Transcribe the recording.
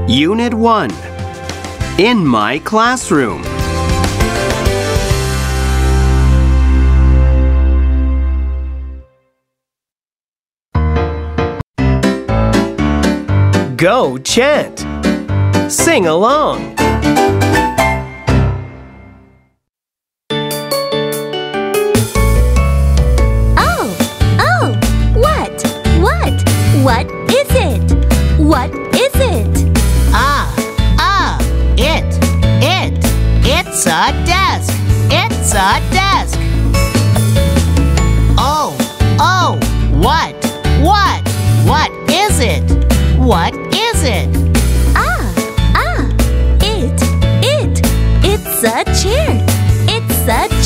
Unit 1. In my classroom. Go chant. Sing along. What is it? What is it? It's a desk. It's a desk. Oh, what is it? What is it? It's a chair. It's a